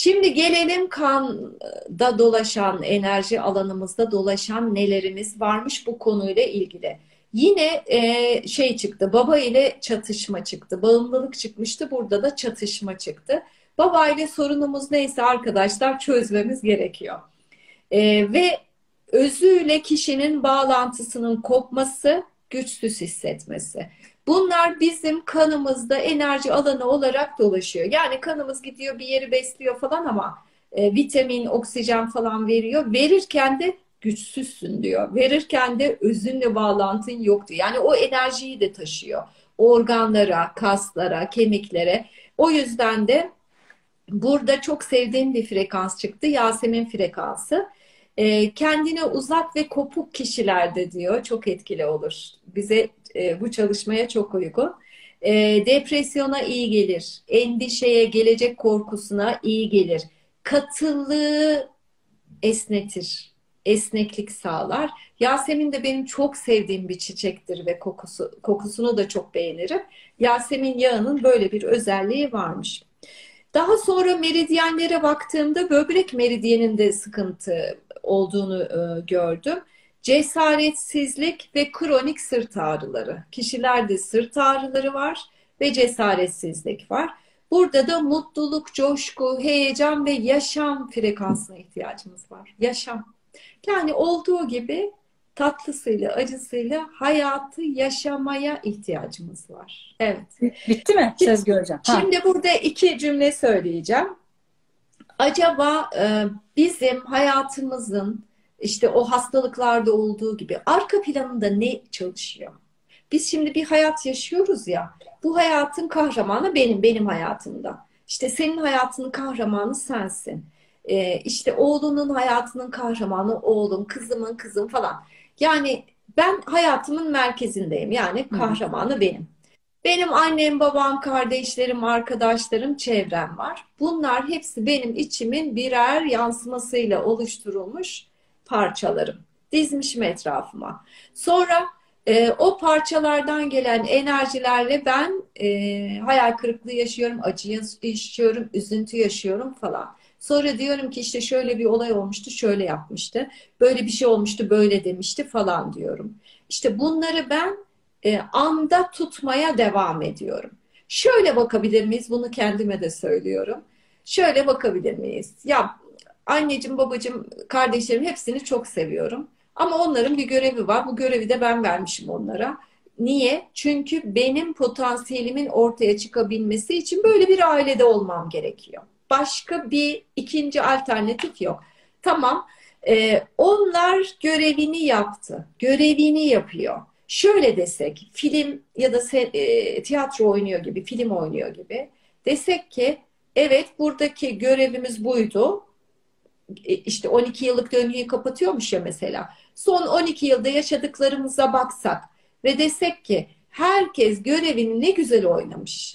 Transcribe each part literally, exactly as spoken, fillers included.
Şimdi gelelim kanda dolaşan, enerji alanımızda dolaşan nelerimiz varmış bu konuyla ilgili. Yine e, şey çıktı, baba ile çatışma çıktı. Bağımlılık çıkmıştı, burada da çatışma çıktı. Baba ile sorunumuz neyse arkadaşlar çözmemiz gerekiyor. E, ve özüyle kişinin bağlantısının kopması, güçsüz hissetmesi. Bunlar bizim kanımızda enerji alanı olarak dolaşıyor. Yani kanımız gidiyor bir yeri besliyor falan ama e, vitamin, oksijen falan veriyor. Verirken de güçsüzsün diyor. Verirken de özünle bağlantın yok diyor. Yani o enerjiyi de taşıyor. Organlara, kaslara, kemiklere. O yüzden de burada çok sevdiğim bir frekans çıktı. Yasemin frekansı. E, kendine uzak ve kopuk kişilerde diyor çok etkili olur. Bize e, bu çalışmaya çok uygun. E, depresyona iyi gelir. Endişeye, gelecek korkusuna iyi gelir. Katılığı esnetir. Esneklik sağlar. Yasemin de benim çok sevdiğim bir çiçektir ve kokusu, kokusunu da çok beğenirim. Yasemin yağının böyle bir özelliği varmış. Daha sonra meridyenlere baktığımda böbrek meridyeninde sıkıntı olduğunu e, gördüm. Cesaretsizlik ve kronik sırt ağrıları. Kişilerde sırt ağrıları var ve cesaretsizlik var. Burada da mutluluk, coşku, heyecan ve yaşam frekansına ihtiyacımız var. Yaşam. Yani olduğu gibi tatlısıyla, acısıyla hayatı yaşamaya ihtiyacımız var. Evet. Bitti mi Sezgi Hocam? Ha. Şimdi burada iki cümle söyleyeceğim. Acaba e, bizim hayatımızın işte o hastalıklarda olduğu gibi arka planında ne çalışıyor? Biz şimdi bir hayat yaşıyoruz ya, bu hayatın kahramanı benim, benim hayatımda. İşte senin hayatının kahramanı sensin. E, işte oğlunun hayatının kahramanı oğlum, kızımın kızım falan. Yani ben hayatımın merkezindeyim. Yani Hı hı. kahramanı benim. Benim annem, babam, kardeşlerim, arkadaşlarım, çevrem var. Bunlar hepsi benim içimin birer yansımasıyla oluşturulmuş parçalarım. Dizmişim etrafıma. Sonra e, o parçalardan gelen enerjilerle ben e, hayal kırıklığı yaşıyorum, acı yaşıyorum, üzüntü yaşıyorum falan. Sonra diyorum ki işte şöyle bir olay olmuştu, şöyle yapmıştı. Böyle bir şey olmuştu, böyle demişti falan diyorum. İşte bunları ben e, anda tutmaya devam ediyorum. Şöyle bakabilir miyiz? Bunu kendime de söylüyorum. Şöyle bakabilir miyiz? Ya anneciğim, babacığım, kardeşlerim hepsini çok seviyorum. Ama onların bir görevi var. Bu görevi de ben vermişim onlara. Niye? Çünkü benim potansiyelimin ortaya çıkabilmesi için böyle bir ailede olmam gerekiyor. Başka bir ikinci alternatif yok. Tamam. Ee, onlar görevini yaptı. Görevini yapıyor. Şöyle desek, film ya da se- e, tiyatro oynuyor gibi, film oynuyor gibi. Desek ki, evet buradaki görevimiz buydu. E, işte on iki yıllık döngüyü kapatıyormuş ya mesela. Son on iki yılda yaşadıklarımıza baksak ve desek ki, herkes görevini ne güzel oynamış.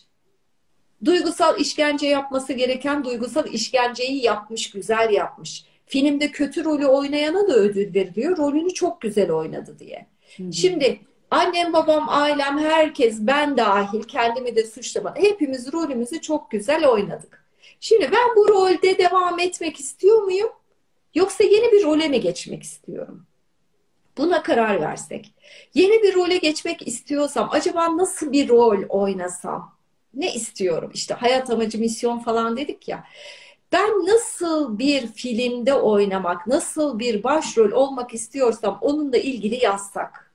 Duygusal işkence yapması gereken duygusal işkenceyi yapmış, güzel yapmış. Filmde kötü rolü oynayana da ödül veriliyor. Rolünü çok güzel oynadı diye. Hı hı. Şimdi annem, babam, ailem, herkes, ben dahil kendimi de suçlama. Hepimiz rolümüzü çok güzel oynadık. Şimdi ben bu rolde devam etmek istiyor muyum? Yoksa yeni bir role mi geçmek istiyorum? Buna karar versek. Yeni bir role geçmek istiyorsam acaba nasıl bir rol oynasam? Ne istiyorum? İşte hayat amacı, misyon falan dedik ya. Ben nasıl bir filmde oynamak, nasıl bir başrol olmak istiyorsam onunla ilgili yazsak.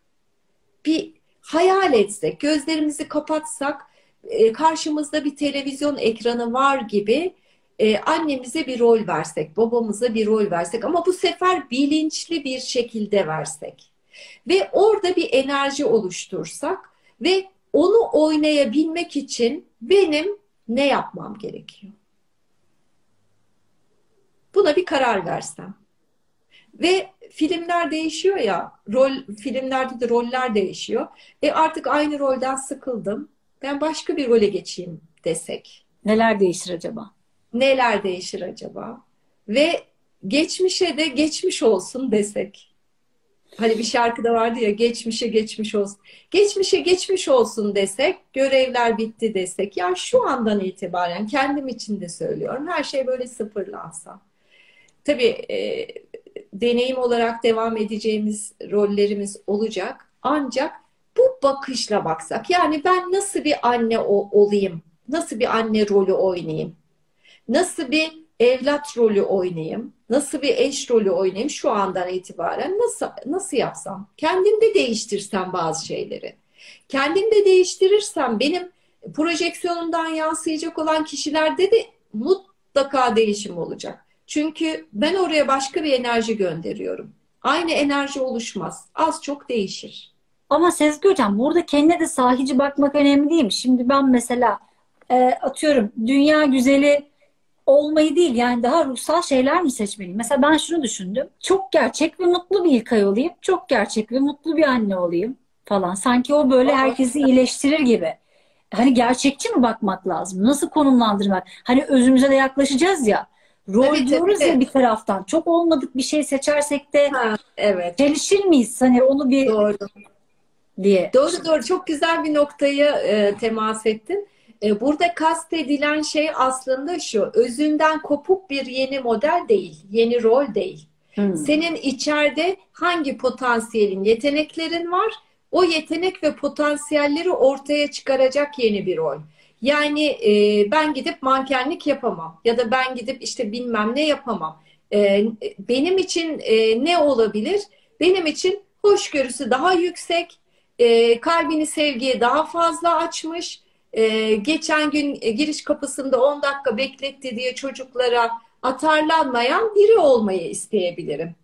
Bir hayal etsek, gözlerimizi kapatsak, e, karşımızda bir televizyon ekranı var gibi e, annemize bir rol versek, babamıza bir rol versek ama bu sefer bilinçli bir şekilde versek ve orada bir enerji oluştursak ve onu oynayabilmek için benim ne yapmam gerekiyor? Buna bir karar versem. Ve filmler değişiyor ya, rol filmlerde de roller değişiyor. E artık aynı rolden sıkıldım. Ben başka bir role geçeyim desek. Neler değişir acaba? Neler değişir acaba? Ve geçmişe de geçmiş olsun desek. Hani bir şarkıda vardı ya, geçmişe geçmiş olsun. Geçmişe geçmiş olsun desek, görevler bitti desek. Ya şu andan itibaren kendim için de söylüyorum. Her şey böyle sıfırlansa. Tabii e, deneyim olarak devam edeceğimiz rollerimiz olacak. Ancak bu bakışla baksak. Yani ben nasıl bir anne o- olayım? Nasıl bir anne rolü oynayayım? Nasıl bir evlat rolü oynayayım? Nasıl bir eş rolü oynayayım şu andan itibaren? Nasıl nasıl yapsam? Kendimde değiştirsem bazı şeyleri. Kendimde değiştirirsem benim projeksiyonumdan yansıyacak olan kişilerde de mutlaka değişim olacak. Çünkü ben oraya başka bir enerji gönderiyorum. Aynı enerji oluşmaz. Az çok değişir. Ama Sezgi Hocam, burada kendine de sahici bakmak önemli değil mi? Şimdi ben mesela e, atıyorum dünya güzeli olmayı değil, yani daha ruhsal şeyler mi seçmeliyim? Mesela ben şunu düşündüm. Çok gerçek ve mutlu bir İlkay olayım. Çok gerçek ve mutlu bir anne olayım falan. Sanki o böyle herkesi iyileştirir gibi. Hani gerçekçi mi bakmak lazım? Nasıl konumlandırmak? Hani özümüze de yaklaşacağız ya. Rol Tabii diyoruz ya tabii. bir taraftan. Çok olmadık bir şey seçersek de Ha, evet. çelişir miyiz? Hani onu bir Doğru. diye. Doğru doğru, çok güzel bir noktaya e, temas ettin. E, burada kastedilen şey aslında şu: özünden kopuk bir yeni model değil, yeni rol değil. Hmm. Senin içeride hangi potansiyelin, yeteneklerin var? O yetenek ve potansiyelleri ortaya çıkaracak yeni bir rol. Yani e, ben gidip mankenlik yapamam ya da ben gidip işte bilmem ne yapamam. E, benim için e, ne olabilir? Benim için hoşgörüsü daha yüksek, e, kalbini sevgiye daha fazla açmış. E, geçen gün e, giriş kapısında on dakika bekletti diye çocuklara atarlanmayan biri olmayı isteyebilirim.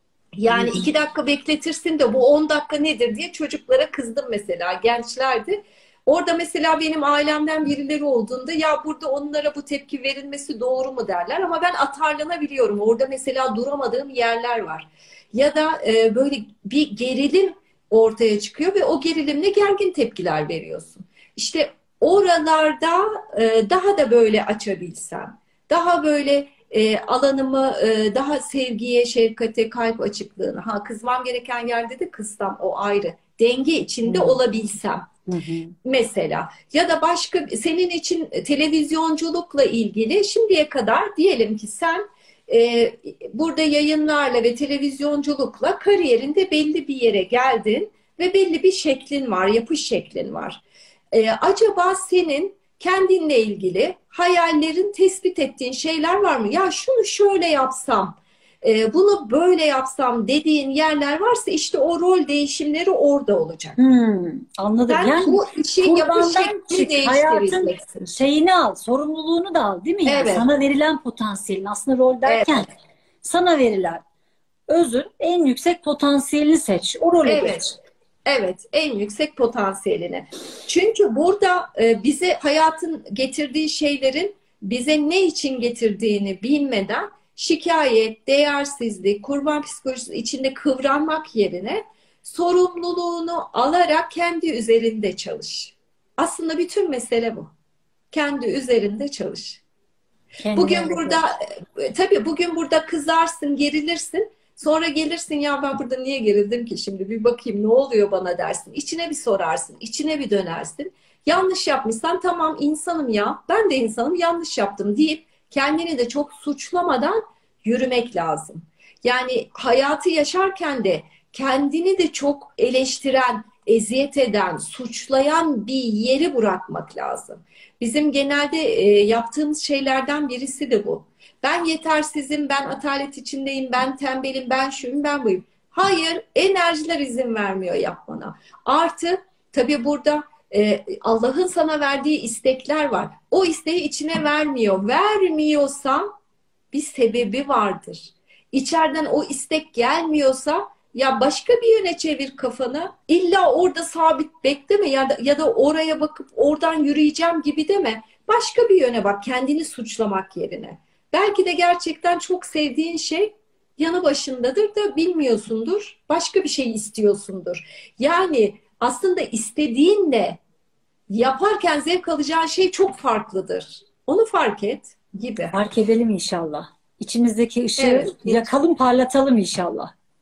Hı Yani hı. iki dakika bekletirsin de bu on dakika nedir diye çocuklara kızdım mesela, gençlerdi. Orada mesela benim ailemden birileri olduğunda ya burada onlara bu tepki verilmesi doğru mu derler, ama ben atarlanabiliyorum. Orada mesela duramadığım yerler var. Ya da e, böyle bir gerilim ortaya çıkıyor ve o gerilimle gergin tepkiler veriyorsun. İşte oralarda e, daha da böyle açabilsem, daha böyle e, alanımı e, daha sevgiye, şefkate, kalp açıklığına, ha kızmam gereken yerde de kızsam, o ayrı. Denge içinde Hı olabilsem hı. mesela, ya da başka senin için televizyonculukla ilgili şimdiye kadar diyelim ki sen e, burada yayınlarla ve televizyonculukla kariyerinde belli bir yere geldin ve belli bir şeklin var, yapış şeklin var. E, acaba senin kendinle ilgili hayallerin, tespit ettiğin şeyler var mı? Ya şunu şöyle yapsam, e, bunu böyle yapsam dediğin yerler varsa işte o rol değişimleri orada olacak. Hmm, anladım. Sen Yani bu işi yapış kurbandan şeklini çık, hayatın değiştireceksin. şeyini al, sorumluluğunu da al, değil mi yani? Evet, Sana verilen potansiyelin, aslında rol derken evet, sana verilen özün en yüksek potansiyelini seç, o role evet, geç. evet. En yüksek potansiyelini. Çünkü burada e, bize hayatın getirdiği şeylerin bize ne için getirdiğini bilmeden şikayet, değersizlik, kurban psikolojisi içinde kıvranmak yerine sorumluluğunu alarak kendi üzerinde çalış. Aslında bütün mesele bu. Kendi üzerinde çalış. Kendine Bugün öyle burada koy. e, tabii bugün burada kızarsın, gerilirsin. Sonra gelirsin, ya ben burada niye gerildim ki şimdi, bir bakayım ne oluyor bana dersin. İçine bir sorarsın, içine bir dönersin. Yanlış yapmışsan tamam, insanım ya, ben de insanım, yanlış yaptım deyip kendini de çok suçlamadan yürümek lazım. Yani hayatı yaşarken de kendini de çok eleştiren, eziyet eden, suçlayan bir yeri bırakmak lazım. Bizim genelde e, yaptığımız şeylerden birisi de bu. Ben yetersizim, ben atalet içindeyim, ben tembelim, ben şuyum, ben buyum. Hayır, enerjiler izin vermiyor yapmana. Artı tabii burada e, Allah'ın sana verdiği istekler var. O isteği içine vermiyor. Vermiyorsa bir sebebi vardır. İçeriden o istek gelmiyorsa ya başka bir yöne çevir kafanı. İlla orada sabit bekleme ya da, ya da oraya bakıp oradan yürüyeceğim gibi deme. Başka bir yöne bak, kendini suçlamak yerine. Belki de gerçekten çok sevdiğin şey yanı başındadır da bilmiyorsundur. Başka bir şey istiyorsundur. Yani aslında istediğinle yaparken zevk alacağın şey çok farklıdır. Onu fark et gibi. Fark edelim inşallah. İçimizdeki ışığı Evet. yakalım, parlatalım inşallah.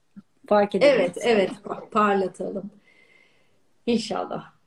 fark Evet, edebiliriz. evet, parlatalım. İnşallah.